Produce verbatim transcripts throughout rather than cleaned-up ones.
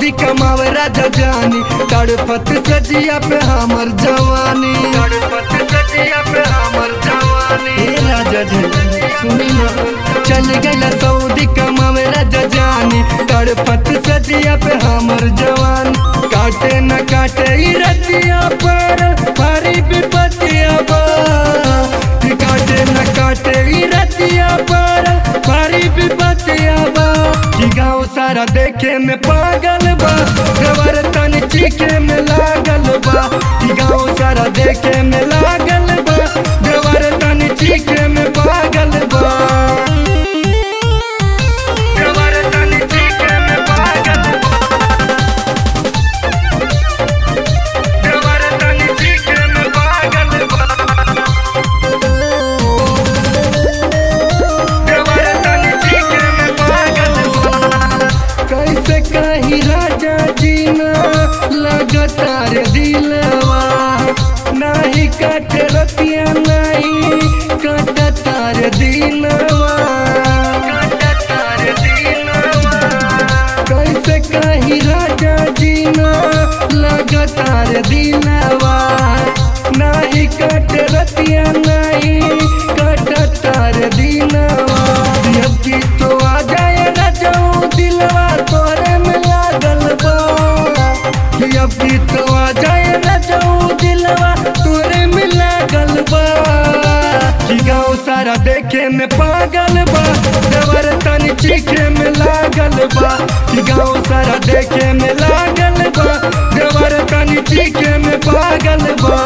Saudi कमावे राजा जानी, तड़पत सजिया पे हमर जवानी, तड़पत सजिया पे हमर जवानी। ए राजा जी सुनी ना, चल गया सऊदी कमावे राजा जानी, तड़पत सजिया पे हमर जवान। काटे न काटे ई रतिया पर भारी विपतिया बा, काटे न काटे ई रतिया पर भारी विपतिया बा। कि गाँव सारा देखे में पागल बा, गवर तन चीखे में लागल बा। कि गाँव सारा देखे में लागल बा, गवर तन चीखे में पागल बा। कैसे कही राजा जीना लगातार दिलवा, नहीं काटे रतिया नहीं काटतार दिनवा, काटतार दिनवा। कैसे कही राजा जीना लगातार दिलवा, नहीं काटे रतिया नहीं काटतार दिनवा। अब की तो आ जाए राजाऊ दिलवा तोरे में लागल बा, अब की तो आ जाए राजाऊ दिलवा तोरे में लागल बा। कि गाँव सारा देखे में पागल बा, गवर तन चीखे में लागल बा। कि गाँव सारा देखे में लागल बा, गवर तन चीखे में पागल बा।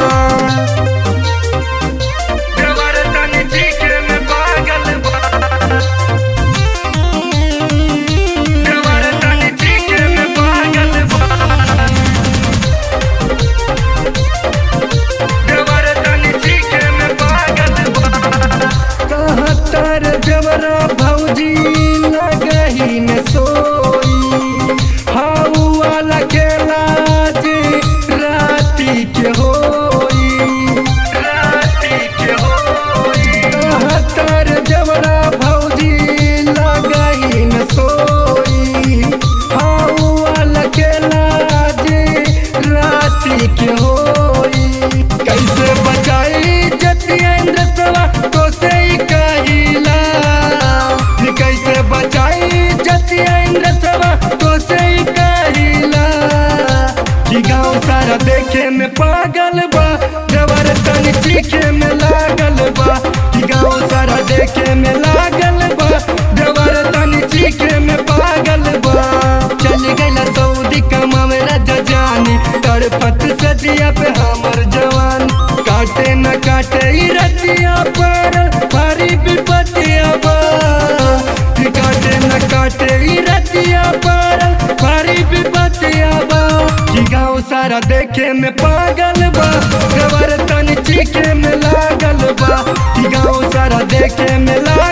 जवरा भौजी लगही न सोई, हाउ वाला खेला जे राती के होई, राती के होई। कहतर जवरा भौजी लगही न सोई, हाउ वाला खेला जे राती के होई। कैसे बचाई जतियेंद्र सवा तो से कहिला, कैसे बचाई जतियेंद्र सवा तो से कहिला। कि गाँव सारा देखे में पागल बा, गवर तन चीखे में लागल बा। कि गाँव सारा देखे में लागल बा, गवर तन चीखे में पागल बा। चल गया सऊदी कमावे राजा जानी, तड़पत सजिया पे हमर जवान। काटे न काटे ई रतिया पर भारी विपतिया बा, काटे न काटे ई रतिया पर भारी विपतिया बा। कि गाँव सारा देखे में पागल बा, गवर तन चीखे में लागल बा। कि गाँव सारा देखे में लागल